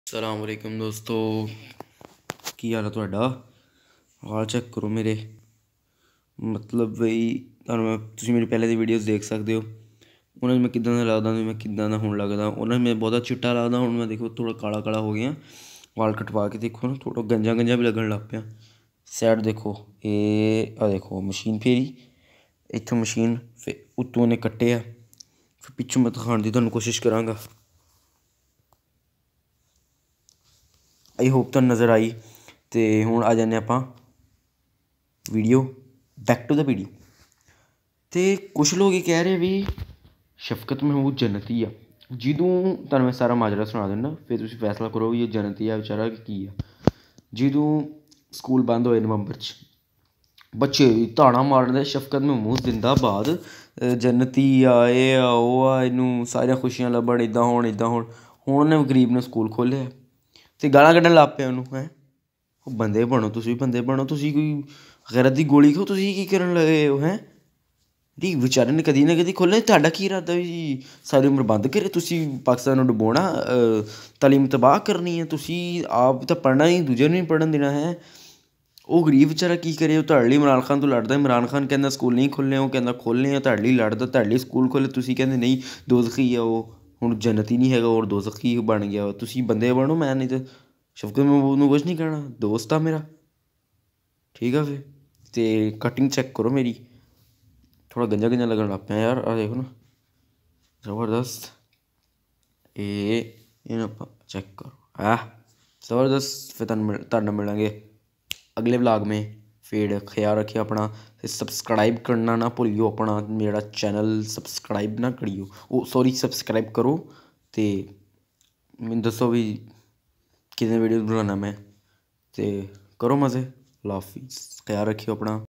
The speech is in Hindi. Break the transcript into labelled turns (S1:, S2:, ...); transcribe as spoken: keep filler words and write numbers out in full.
S1: अस्सलाम वालेकुम दोस्तों, की हाल है तुहाडा? हाल चेक करो मेरे। मतलब बई तुहानूं मैं तुसीं मेरी पहले दी वीडियोज़ देख सकदे हो। उन्हां 'च मैं किद्दां दा लगदा ते मैं किद्दां दा हुण लगदा। उन्हां 'च मैं बहुता चिट्टा लगदा, हुण मैं देखो थोड़ा काला काला हो गया। वाल कटवा के देखो ना, थोड़ा गंजा गंजा भी लगन लग पिया। साइड देखो, एह् आ देखो मशीन फेरी, इत्थों मशीन फिर उत्तों उन्हें कट्टे आ, फिर पिच्छों मैं दिखाने दी तुहानूं कोशिश करांगा। आई होप तुहानूं नज़र आई। तो हुण आ जाने आपां video, back to the video. तो कुछ लोग ये कह रहे भी शफकत महमूद जन्नती आ। जदों तुहानूं मैं सारा माजरा सुना दिन्ना, फिर तुसीं फैसला करो भी ये जन्नती आ बेचारा कि की आ। जदों स्कूल बंद होए नवंबर च, बच्चे धाड़ा मारन शफकत महमूद जिंदाबाद, जन्नती आ, एह् आ ओह् आ, इनूं सारियां खुशियां लब्भन, इद्दां होन इद्दां होन। हुण उन्नै गरीब ने स्कूल खोह्लेआ ते गालां कड्ढन लग पे उन्नूं। हैं बंदे बनो, तुसीं बंदे बनो, तुसीं कोई गैरत दी गोली खाओ, तुसीं की करन लगे ओ? हैं दी बेचारे ने कदी ना कदी खोह्लना। तुहाडा की इरादा भी सारी उमर बंद करे? तुसीं पाकिस्तान नूं डुबोना, तालीम तबाह करनी है? तुसीं आप तां पढ़ना नहीं, दूजे नूं नहीं पढ़न देना है। ਉਹ ਗਰੀਬ ਵਿਚਾਰਾ ਕੀ ਕਰੇ? ਉਹ ਤੁਹਾਡੇ ਲਈ ਇਮਰਾਨ ਖਾਨ ਤੋਂ ਲੜਦਾ। ਇਮਰਾਨ ਖਾਨ ਕਹਿੰਦਾ ਸਕੂਲ ਨਹੀਂ ਖੋਲ੍ਹਣੇ, ਉਹ ਕਹਿੰਦਾ ਖੋਲ੍ਹਣੇ ਆ। ਤੁਹਾਡੇ ਲਈ ਲੜਦਾ, ਤੁਹਾਡੇ ਲਈ ਸਕੂਲ ਖੋਲ੍ਹੇ, ਤੁਸੀਂ ਕਹਿੰਦੇ ਨਹੀਂ ਦੋਜ਼ਖੀ ਆ ਉਹ, ਹੁਣ ਜੰਨਤੀ ਨਹੀਂ ਹੈਗਾ ਔਰ ਦੋਜ਼ਖੀ ਬਣ ਗਿਆ। ਤੁਸੀਂ ਬੰਦੇ ਬਣੋ, ਮੈਂ ਨਹੀਂ ਤਾਂ ਸ਼ਫਕਤ महमूद ਨੂੰ ਕੁਛ ਨਹੀਂ ਕਹਿਣਾ, ਦੋਸਤ ਆ ਮੇਰਾ। ਠੀਕ ਆ ਫਿਰ ਅਤੇ ਕਟਿੰਗ ਚੈੱਕ ਕਰੋ ਮੇਰੀ, ਥੋੜ੍ਹਾ ਗੰਜਾ ਗੰਜਾ ਲੱਗਣ ਲੱਗ ਪਿਆ ਯਾਰ। ਆਹ ਦੇਖੋ ਨਾ, ਜ਼ਬਰਦਸਤ। ਇਹ ਇਹਨੂੰ ਆਪਾਂ ਚੈੱਕ ਕਰੋ, ਆ ਜ਼ਬਰਦਸਤ। ਫਿਰ ਤੁਹਾਨੂੰ ਮਿਲ ਤੁਹਾਡੇ ਨਾਲ ਮਿਲਾਂਗੇ अगले व्लॉग में। फिर ख्याल रखिए अपना, सब्सक्राइब करना ना भूलियो, अपना मेरा चैनल सब्सक्राइब ना करियो, ओ सॉरी सब्सक्राइब करो। तो मैं दसो भी कितने वीडियो बनाना मैं, तो करो मज़े। अल्लाह हाफिज़, ख्याल रखियो अपना।